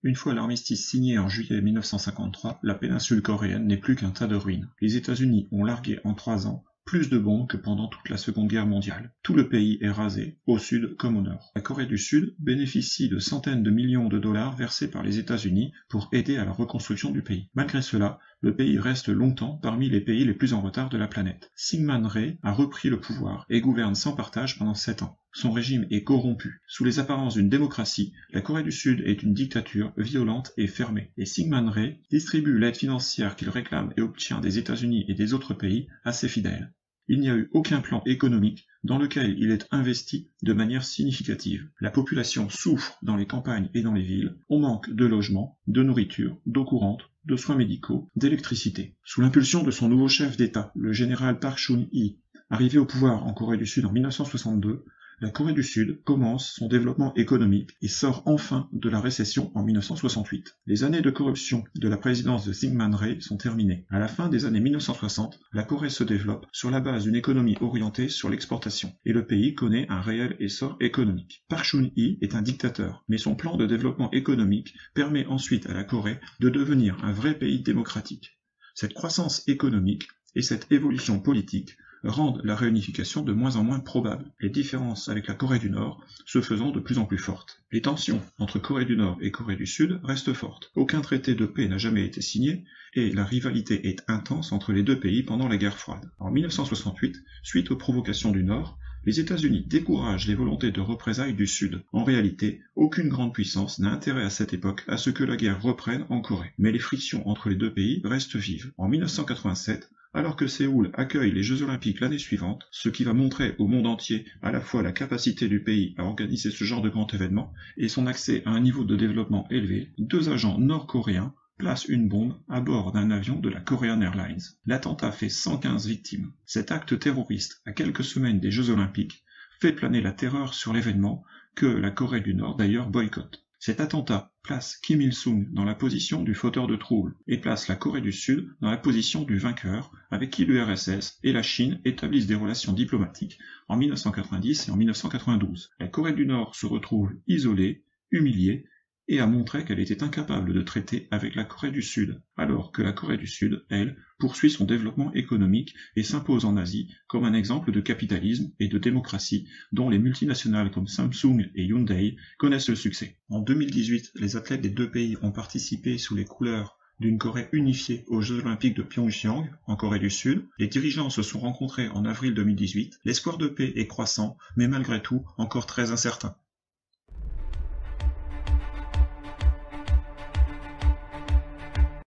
Une fois l'armistice signé en juillet 1953, la péninsule coréenne n'est plus qu'un tas de ruines. Les États-Unis ont largué en 3 ans plus de bombes que pendant toute la Seconde Guerre mondiale. Tout le pays est rasé, au sud comme au nord. La Corée du Sud bénéficie de centaines de millions de dollars versés par les États-Unis pour aider à la reconstruction du pays. Malgré cela, le pays reste longtemps parmi les pays les plus en retard de la planète. Syngman Rhee a repris le pouvoir et gouverne sans partage pendant 7 ans. Son régime est corrompu. Sous les apparences d'une démocratie, la Corée du Sud est une dictature violente et fermée. Et Syngman Rhee distribue l'aide financière qu'il réclame et obtient des États-Unis et des autres pays à ses fidèles. Il n'y a eu aucun plan économique dans lequel il est investi de manière significative. La population souffre dans les campagnes et dans les villes. On manque de logements, de nourriture, d'eau courante, de soins médicaux, d'électricité. Sous l'impulsion de son nouveau chef d'État, le général Park Chung-hee, arrivé au pouvoir en Corée du Sud en 1962, la Corée du Sud commence son développement économique et sort enfin de la récession en 1968. Les années de corruption de la présidence de Syngman Rhee sont terminées. À la fin des années 1960, la Corée se développe sur la base d'une économie orientée sur l'exportation, et le pays connaît un réel essor économique. Park Chung-hee est un dictateur, mais son plan de développement économique permet ensuite à la Corée de devenir un vrai pays démocratique. Cette croissance économique et cette évolution politique rendent la réunification de moins en moins probable, les différences avec la Corée du Nord se faisant de plus en plus fortes. Les tensions entre Corée du Nord et Corée du Sud restent fortes. Aucun traité de paix n'a jamais été signé, et la rivalité est intense entre les deux pays pendant la guerre froide. En 1968, suite aux provocations du Nord, les États-Unis découragent les volontés de représailles du Sud. En réalité, aucune grande puissance n'a intérêt à cette époque à ce que la guerre reprenne en Corée. Mais les frictions entre les deux pays restent vives. En 1987, alors que Séoul accueille les Jeux Olympiques l'année suivante, ce qui va montrer au monde entier à la fois la capacité du pays à organiser ce genre de grand événement et son accès à un niveau de développement élevé, 2 agents nord-coréens placent une bombe à bord d'un avion de la Korean Airlines. L'attentat fait 115 victimes. Cet acte terroriste, à quelques semaines des Jeux Olympiques, fait planer la terreur sur l'événement que la Corée du Nord d'ailleurs boycotte. Cet attentat place Kim Il-sung dans la position du fauteur de troubles et place la Corée du Sud dans la position du vainqueur avec qui l'URSS et la Chine établissent des relations diplomatiques en 1990 et en 1992. La Corée du Nord se retrouve isolée, humiliée et a montré qu'elle était incapable de traiter avec la Corée du Sud, alors que la Corée du Sud, elle, poursuit son développement économique et s'impose en Asie comme un exemple de capitalisme et de démocratie dont les multinationales comme Samsung et Hyundai connaissent le succès. En 2018, les athlètes des deux pays ont participé sous les couleurs d'une Corée unifiée aux Jeux Olympiques de Pyeongchang, en Corée du Sud. Les dirigeants se sont rencontrés en avril 2018. L'espoir de paix est croissant, mais malgré tout encore très incertain.